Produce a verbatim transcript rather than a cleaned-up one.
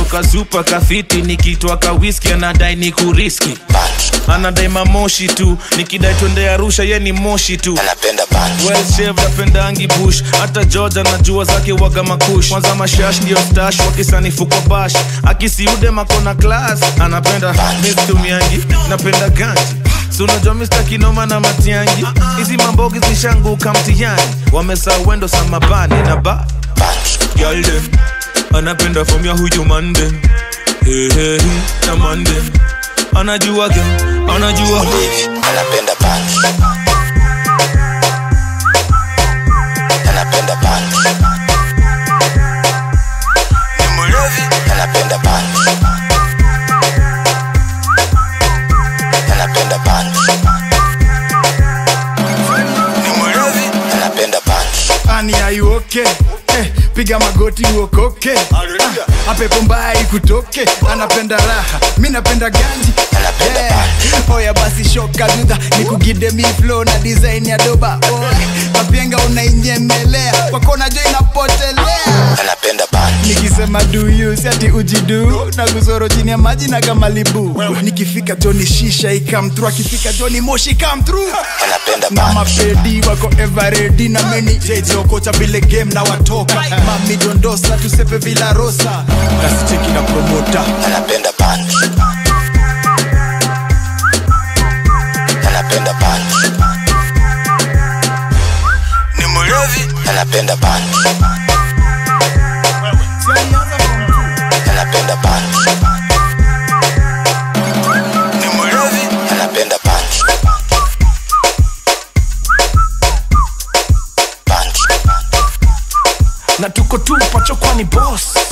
kazupa kafiti nikitwa ka whisky anadai ni kuriski. Anadai mamoshi tu nikidai twende Arusha ye ni moshi tu. Anapenda punch. Well shaved apenda angi bush. Hata Georgia najua zake waga makush. Kwanza mashash ndio stash wakisanifu kwa bash. Akisiude makona class anapenda mistu miangi. Napenda ganji so unajua mister Kinoma na Matiangi. Hizi mambogi zishanguka mtihani. Wamesa wendo samabani na ba girl dem anapenda from ya huyu mande. Hey hey hey na mande. Anajua ge, anajua anapenda punch. Anapenda punch. Ni mlevi. Anapenda punch. Anapenda punch. Ni mlevi. Anapenda punch. Ani are you okay? Eh, piga magoti uokoke. Ah, apepo mbaya ikutoke. Anapenda raha, mi napenda ganji. Anapenda yeah. punch. Oya basi shoka duda, nikugide mi flow na design ya doba. Kapienga unainyemelea, kwa kona jo inapotelea. Anapenda punch. Nikisema do you, siati ujidu. Na kuzoro chini ya maji na kama libu. Nikifika Johnny shisha i come through. Akifika Johnny moshi come through. Anapenda punch. Na mapedi wako ever ready na meni J J okocha bile game na watoka. Mami dondosa tusepe Villa Rosa. Kasi cheki na promota. Anapenda punch. Anapenda punch. Ni mlevi. Anapenda punch. Anapenda punch. Ni mlevi. Anapenda punch. na tuko tu pacho kwani boss.